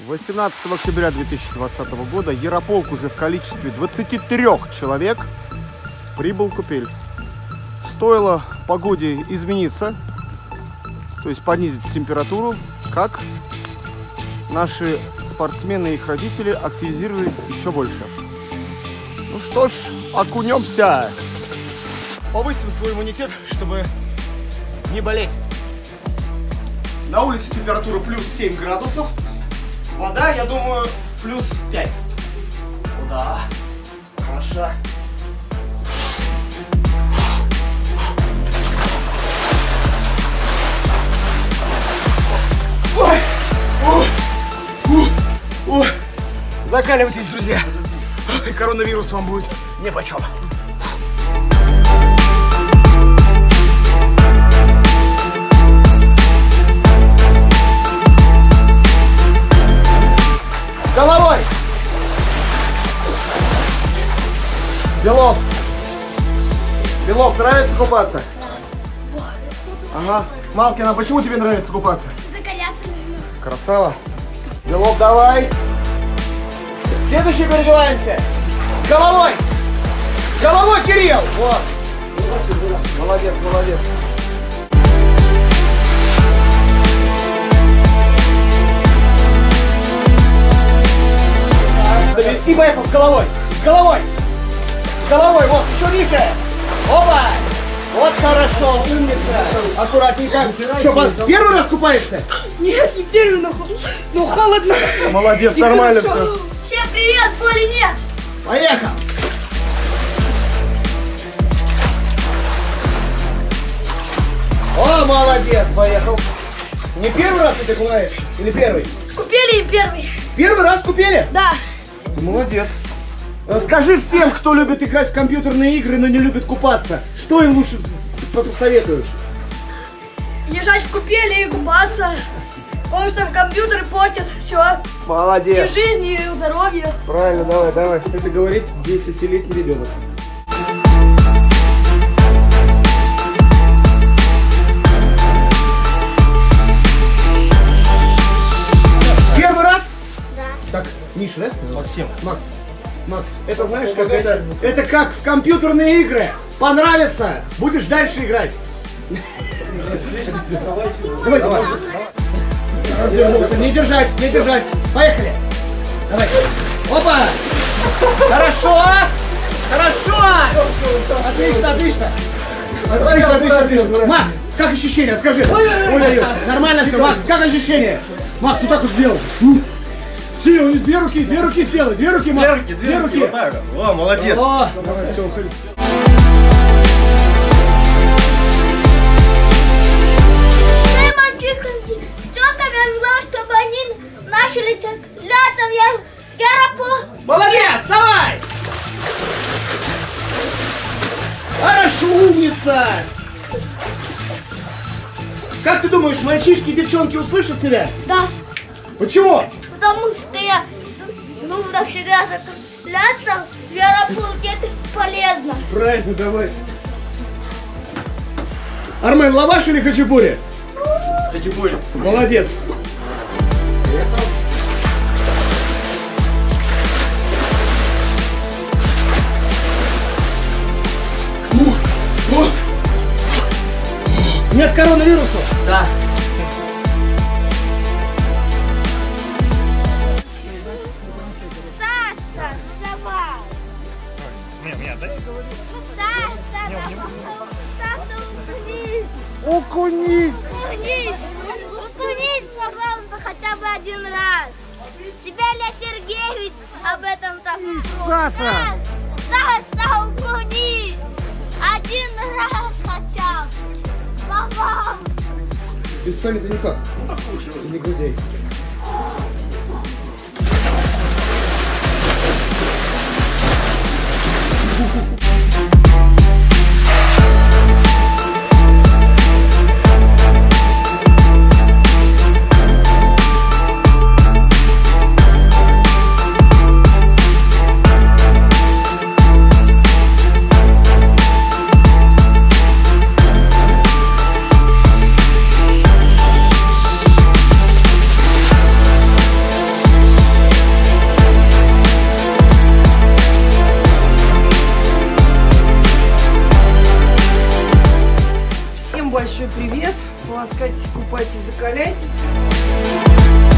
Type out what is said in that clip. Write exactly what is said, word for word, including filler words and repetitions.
восемнадцатого октября две тысячи двадцатого года Ярополк уже в количестве двадцати трёх человек прибыл в купель. Стоило погоде измениться, то есть понизить температуру, как наши спортсмены и их родители активизировались еще больше. Ну что ж, окунемся. Повысим свой иммунитет, чтобы не болеть. На улице температура плюс семь градусов. Вода, я думаю, плюс пять. Вода хороша. Ой, ой, ой, ой. Закаливайтесь, друзья. Коронавирус вам будет нипочем. Головой! Белов! Белов, нравится купаться? Да. Ага. Малкина, а почему тебе нравится купаться? Закаляться люблю. Красава. Белов, давай! Следующий переодеваемся. С головой! С головой, Кирилл! Вот. Молодец, молодец. И поехал с головой. С головой. С головой. Вот, еще ниже. Опа! Вот хорошо, умница. Аккуратненько. Что, первый раз купаешься? Нет, не первый, но, но холодно. Молодец, нормально все. Всем привет, боли нет. Поехал. О, молодец, поехал. Не первый раз ты купаешь? Или первый? Купели и первый. Первый раз купели? Да. Молодец. Скажи всем, кто любит играть в компьютерные игры, но не любит купаться, что им лучше посоветуешь? Лежать в купели и купаться. Потому что компьютеры портят все. Молодец. И жизнь, и здоровье. Правильно, давай, давай. Это говорит десятилетний ребенок. Первый раз? Да. Так, Миша, да? Максим. Макс. Макс, это знаешь, как это, это как в компьютерные игры. Понравится, будешь дальше играть. Давай, давай. Развернулся, не держать, не держать. Поехали. Давай. Опа. Хорошо. Хорошо. Отлично, отлично. Отлично, отлично, отлично. Макс, как ощущения, скажи. Ой-ой-ой, нормально все, Макс, как ощущения? Макс, вот так вот сделал. Сила, две руки, две руки сделай, две руки, Макс. Две руки, две, две руки. Вот так. О, молодец. О, давай, все, уходи. Эй, мальчишки, что-то везло, чтобы они начали цепляться в Ярополк. Молодец, давай! Хорошо, умница! Как ты думаешь, мальчишки и девчонки услышат тебя? Да. Почему? Потому что я нужно всегда закаляться в Ярополке, это полезно. Правильно, давай. Армен, лаваш или хачапури? Хачапури. Молодец. Нет коронавируса? Да. Саша, ну давай. Мне, мне, дай. Саша, давай. Саша, укунись. Окунись! Укунись. Укунись, пожалуйста, хотя бы один раз. Тебя Илья Сергеевич об этом так. Саша! Саша, укунись. Один раз хотя бы. Папа. Без соли-то никак. Ну так кушай. Не грудей. большой привет. Ласкайтесь, купайтесь, закаляйтесь.